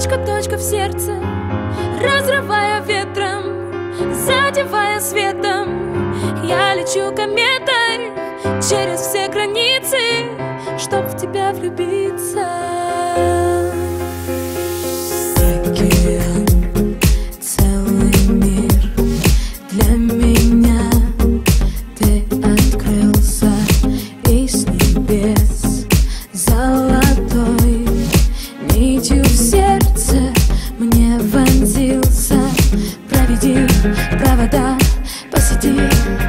Точка, точка в сердце, разрывая ветром, задевая светом. Я лечу кометой через все границы, чтоб в тебя влюбиться. Океан, целый мир для меня. Ты открылся из небес золотой нитью в сердце мне вонзился. Проведи провода, посиди,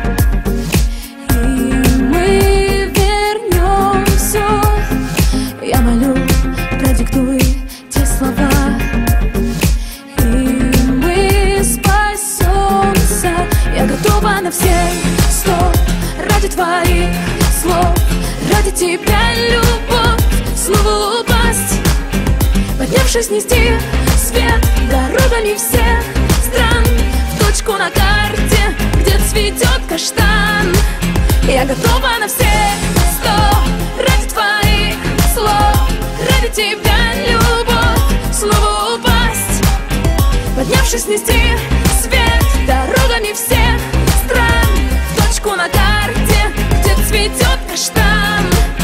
и мы вернем все. Я молю, продиктуй те слова, и мы спасемся. Я готова на все 100 ради твоих слов, ради тебя, любовь, снова упасть, поднявшись, нести свет дорогами всех стран. В точку на карте, где цветет каштан. Я готова на все 100 ради твоих слов, ради тебя, любовь, снова упасть, поднявшись, нести свет дорогами всех стран. В точку на карте, где цветет каштан.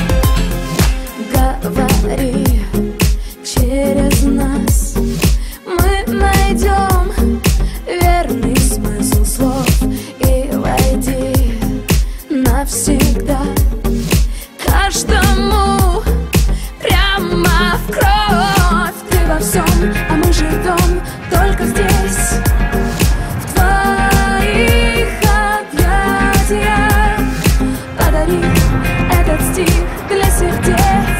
Говори через нас, мы найдем верный смысл слов, и войди навсегда каждому прямо в кровь. Ты во всем, а мы живем только здесь, в твоих объятиях. Подари этот стих для сердец.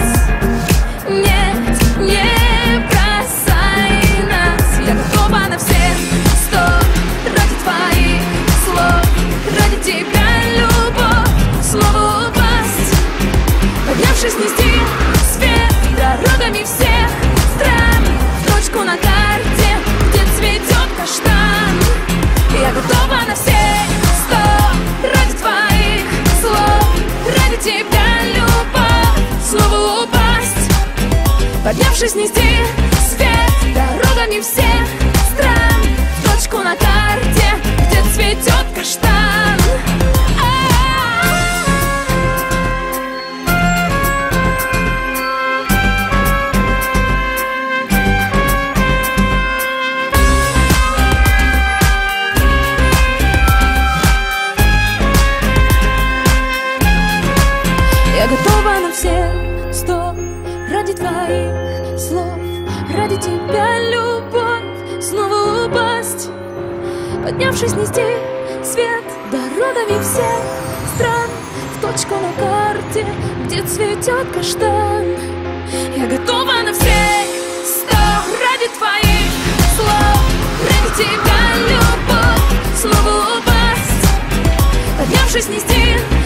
Нет, не бросай нас. Я готова на все 100 ради твоих слов, ради тебя, любовь, снова упасть, поднявшись, нести свет дорогами всех стран. В точку на карте, где цветет каштан. Я готова на все 100 ради твоих слов, ради тебя, любовь, снова упасть, поднявшись, нести свет дорогами всех стран. В точку на карте, где цветет каштан. Я готова на все 100 ради твоих слов, ради тебя, любовь, снова упасть, поднявшись, нести свет дорогами всех стран. В точку на карте, где цветет каштан. Я готова на все 100 ради твоих слов, ради тебя, любовь, снова упасть, поднявшись, нести